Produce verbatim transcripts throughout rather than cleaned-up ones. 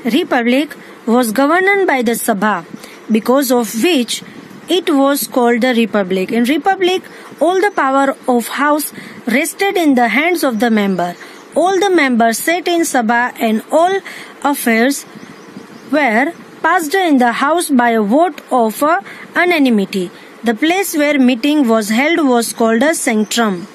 Republic was governed by the Sabha, because of which it was called the Republic. In Republic, all the power of House rested in the hands of the member. All the members sat in Sabha and all affairs were passed in the House by a vote of uh, unanimity. The place where meeting was held was called a sanctum.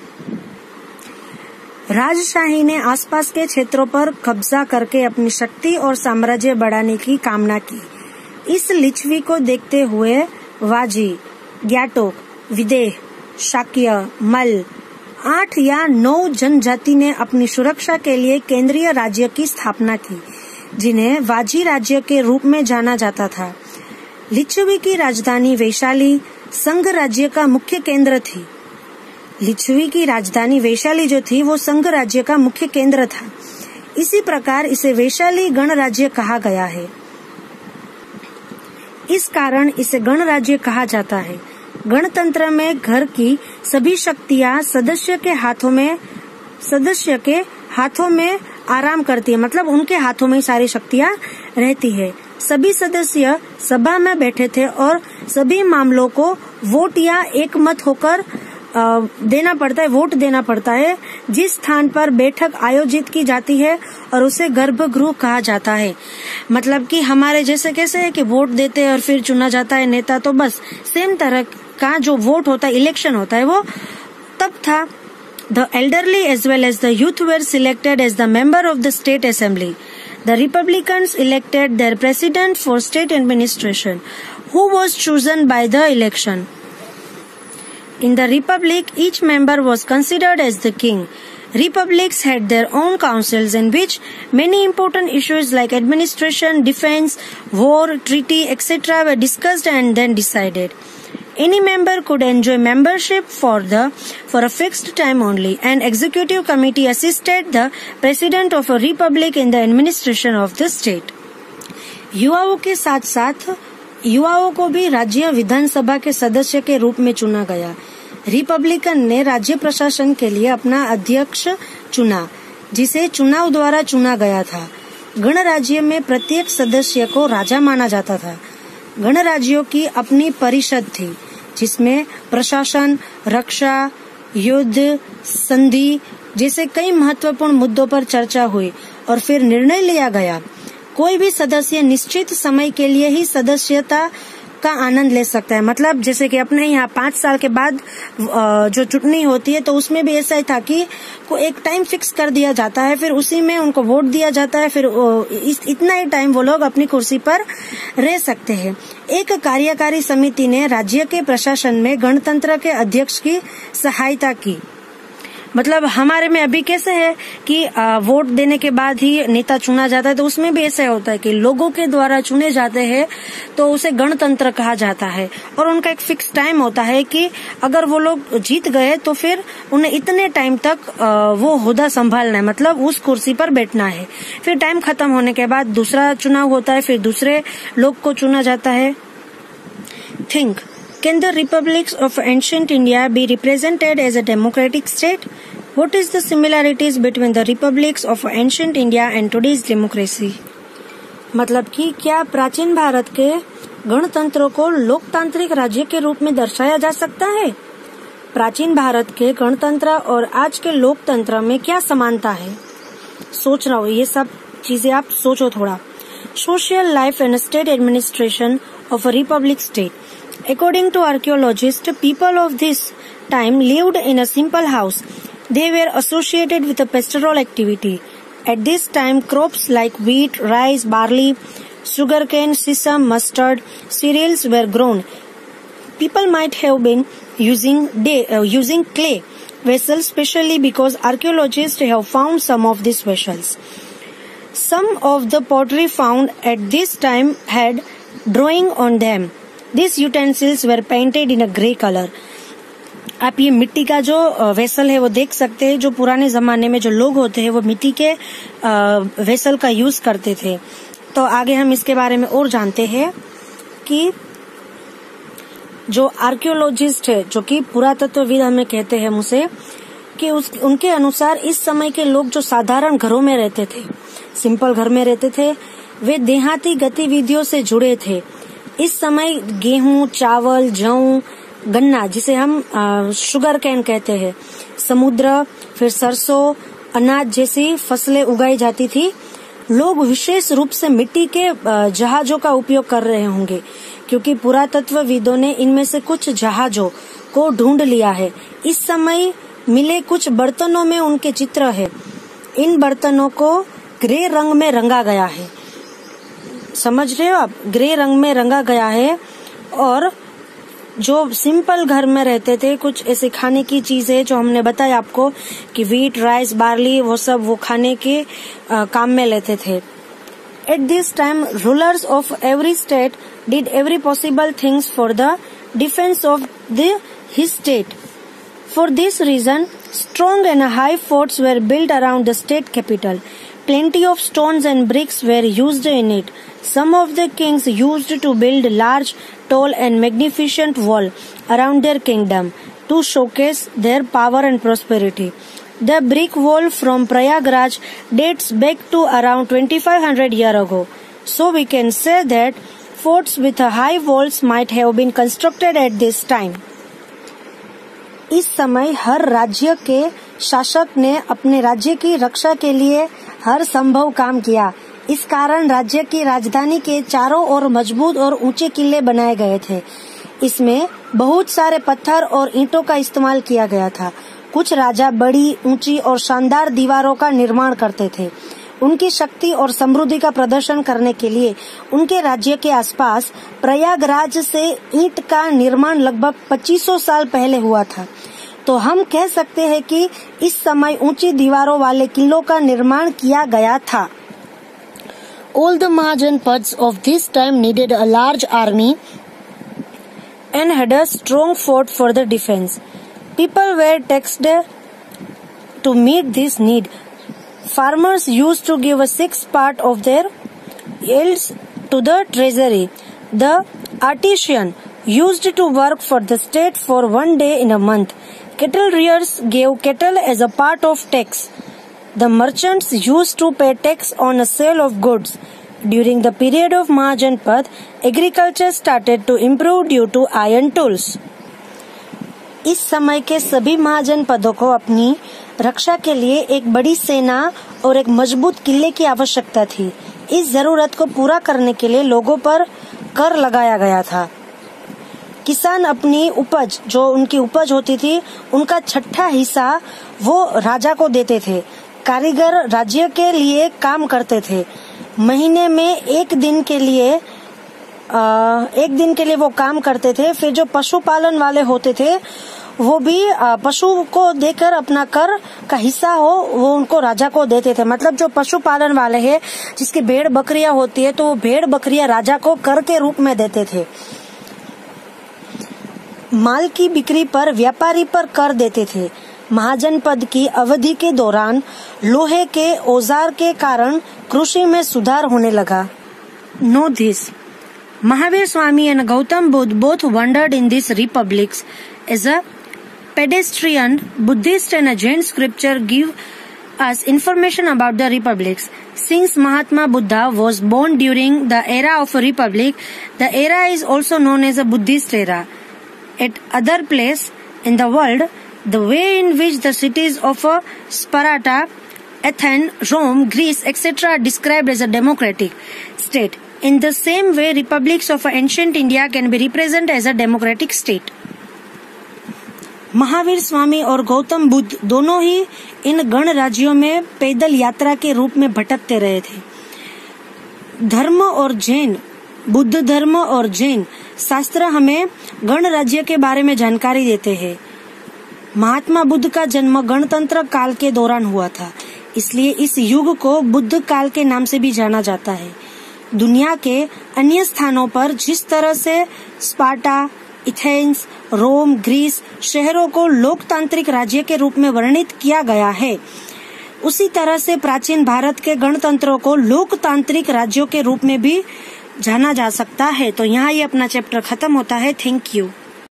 राजशाही ने आसपास के क्षेत्रों पर कब्जा करके अपनी शक्ति और साम्राज्य बढ़ाने की कामना की। इस लिच्छवी को देखते हुए वाजी, ग्याटोक, विदेह, शाक्य, मल आठ या नौ जनजाति ने अपनी सुरक्षा के लिए केंद्रीय राज्य की स्थापना की, जिन्हें वाजी राज्य के रूप में जाना जाता था। लिच्छवी की राजधानी वैशाली संघ राज्य का मुख्य केंद्र थी। लिच्छवी की राजधानी वैशाली जो थी वो संघ राज्य का मुख्य केंद्र था। इसी प्रकार इसे वैशाली गणराज्य कहा गया है। इस कारण इसे गणराज्य कहा जाता है। गणतंत्र में घर की सभी शक्तियां सदस्य के हाथों में सदस्य के हाथों में आराम करती है, मतलब उनके हाथों में सारी शक्तियां रहती है। सभी सदस्य सभा में बैठे थे और सभी मामलों को वोट या एकमत होकर देना पड़ता है वोट देना पड़ता है। जिस स्थान पर बैठक आयोजित की जाती है और उसे गर्भगृह कहा जाता है। मतलब कि हमारे जैसे कैसे है कि वोट देते हैं और फिर चुना जाता है नेता, तो बस सेम तरह का जो वोट होता है, इलेक्शन होता है, वो तब था। The elderly as well as the youth were selected as the member of the state assembly. The Republicans elected their president for state administration, who was chosen by the election. In the Republic, each member was considered as the king. Republics had their own councils in which many important issues like administration, defense, war, treaty, et cetera were discussed and then decided. Any member could enjoy membership for the for a fixed time only. An executive committee assisted the president of a republic in the administration of the state. युवाओं के साथ साथ युवाओं को भी राज्य विधानसभा के सदस्य के रूप में चुना गया। रिपब्लिकन ने राज्य प्रशासन के लिए अपना अध्यक्ष चुना, जिसे चुनाव द्वारा चुना गया था। गणराज्य में प्रत्येक सदस्य को राजा माना जाता था। गणराज्यों की अपनी परिषद थी, जिसमें प्रशासन, रक्षा, युद्ध, संधि जैसे कई महत्वपूर्ण मुद्दों पर चर्चा हुई और फिर निर्णय लिया गया। कोई भी सदस्य निश्चित समय के लिए ही सदस्यता का आनंद ले सकता है। मतलब जैसे कि अपने यहाँ पांच साल के बाद जो चुनाव होती है, तो उसमें भी ऐसा ही था कि को एक टाइम फिक्स कर दिया जाता है, फिर उसी में उनको वोट दिया जाता है, फिर इस, इतना ही टाइम वो लोग अपनी कुर्सी पर रह सकते हैं। एक कार्यकारी समिति ने राज्य के प्रशासन में गणतंत्र के अध्यक्ष की सहायता की। मतलब हमारे में अभी कैसे है कि आ, वोट देने के बाद ही नेता चुना जाता है, तो उसमें भी ऐसा होता है कि लोगों के द्वारा चुने जाते हैं, तो उसे गणतंत्र कहा जाता है। और उनका एक फिक्स टाइम होता है कि अगर वो लोग जीत गए तो फिर उन्हें इतने टाइम तक आ, वो ओहदा संभालना है, मतलब उस कुर्सी पर बैठना है। फिर टाइम खत्म होने के बाद दूसरा चुनाव होता है, फिर दूसरे लोग को चुना जाता है। Think, can the republics of ancient India be represented as a democratic state? What is the similarities between the republics of ancient India and today's democracy? मतलब कि क्या प्राचीन भारत के गणतंत्र को लोकतांत्रिक राज्य के रूप में दर्शाया जा सकता है? प्राचीन भारत के गणतंत्र और आज के लोकतंत्र में क्या समानता है? सोच रहा हूँ, ये सब चीजें आप सोचो थोड़ा। Social life and state administration of a republic state. According to archaeologists, people of this time lived in a simple house. They were associated with a pastoral activity. At this time, crops like wheat, rice, barley, sugarcane, sesame, mustard, cereals were grown. People might have been using day, uh, using clay vessels, especially because archaeologists have found some of these vessels. Some of the pottery found at this time had drawing on them. These utensils were painted in a grey color. आप ये मिट्टी का जो vessel है वो देख सकते हैं। जो पुराने जमाने में जो लोग होते हैं वो मिट्टी के वेसल का यूज करते थे। तो आगे हम इसके बारे में और जानते हैं कि जो आर्कियोलॉजिस्ट है, जो कि पुरातत्वविद हमें कहते हैं उसे, कि उस, उनके अनुसार इस समय के लोग जो साधारण घरों में रहते थे, सिंपल घर में रहते थे, वे देहाती गतिविधियों से जुड़े थे। इस समय गेहूं, चावल, जौ, गन्ना जिसे हम आ, शुगर कैन कहते हैं, समुद्र, फिर सरसों, अनाज जैसी फसलें उगाई जाती थी। लोग विशेष रूप से मिट्टी के जहाजों का उपयोग कर रहे होंगे, क्योंकि पुरातत्वविदों ने इनमें से कुछ जहाजों को ढूंढ लिया है। इस समय मिले कुछ बर्तनों में उनके चित्र है। इन बर्तनों को ग्रे रंग में रंगा गया है। समझ रहे हो आप? ग्रे रंग में रंगा गया है। और जो सिंपल घर में रहते थे, कुछ ऐसे खाने की चीजें जो हमने बताया आपको कि व्हीट, राइस, बार्ली, वो सब वो खाने के आ, काम में लेते थे। At this time rulers of every state did every possible things for the defence of the his state. For this reason, strong and high forts were built around the state capital. Plenty of stones and bricks were used in it. Some of the kings used to build large, tall and magnificent wall around their kingdom to showcase their power and prosperity. The brick wall from Prayagraj dates back to around twenty-five hundred years ago. So we can say that forts with high walls might have been constructed at this time. इस समय हर राज्य के शासक ने अपने राज्य की रक्षा के लिए हर संभव काम किया। इस कारण राज्य की राजधानी के चारों ओर मजबूत और ऊंचे किले बनाए गए थे। इसमें बहुत सारे पत्थर और ईंटों का इस्तेमाल किया गया था। कुछ राजा बड़ी, ऊंची और शानदार दीवारों का निर्माण करते थे। उनकी शक्ति और समृद्धि का प्रदर्शन करने के लिए उनके राज्य के आसपास प्रयागराज से ईंट का निर्माण लगभग पच्चीस सौ साल पहले हुआ था। तो हम कह सकते हैं कि इस समय ऊंची दीवारों वाले किलों का निर्माण किया गया था। All the Mahajanpads of this time needed a large army and had a strong fort for the defense. People were taxed to meet this need. Farmers used to give a sixth part of their yields to the treasury. The artisan used to work for the state for one day in a month. Cattle rearers gave cattle as a part of tax. The merchants used to pay tax on a sale of goods. During the period of Mahajanpad, agriculture started to improve due to iron tools. इस समय के सभी महाजनपदों को अपनी रक्षा के लिए एक बड़ी सेना और एक मजबूत किले की आवश्यकता थी। इस जरूरत को पूरा करने के लिए लोगों पर कर लगाया गया था। किसान अपनी उपज, जो उनकी उपज होती थी, उनका छठा हिस्सा वो राजा को देते थे। कारीगर राज्य के लिए काम करते थे। महीने में एक दिन के लिए आ, एक दिन के लिए वो काम करते थे। फिर जो पशुपालन वाले होते थे वो भी पशु को देकर अपना कर का हिस्सा हो वो उनको राजा को देते थे। मतलब जो पशुपालन वाले हैं, जिसकी भेड़ बकरियां होती है, तो वो भेड़ बकरियां राजा को कर के रूप में देते थे। माल की बिक्री पर व्यापारी पर कर देते थे। महाजनपद की अवधि के दौरान लोहे के औजार के कारण कृषि में सुधार होने लगा। Know this. Mahavir Swami and Gautam Buddha both wandered in these republics. As a pedestrian, Buddhist and a Jain scripture give us information about the republics. Since Mahatma Buddha was born during the era of a republic, the era is also known as a Buddhist era. At other place in the world, the way in which the cities of Sparta, Athens, Rome, Greece, et cetera are described as a democratic state. In the same way, republics of ancient India can be represented as a democratic state. Mahavir Swami और गौतम बुद्ध दोनों ही इन गण राज्यों में पैदल यात्रा के रूप में भटकते रहे थे। धर्म और जैन, बुद्ध धर्म और जैन शास्त्र हमें गण राज्य के बारे में जानकारी देते हैं। महात्मा बुद्ध का जन्म गणतंत्र काल के दौरान हुआ था, इसलिए इस युग को बुद्ध काल के नाम से भी जाना जाता है। दुनिया के अन्य स्थानों पर जिस तरह से स्पार्टा, एथेंस, रोम, ग्रीस शहरों को लोकतांत्रिक राज्य के रूप में वर्णित किया गया है, उसी तरह से प्राचीन भारत के गणतंत्रों को लोकतांत्रिक राज्यों के रूप में भी जाना जा सकता है। तो यहाँ ये अपना चैप्टर खत्म होता है। Thank you.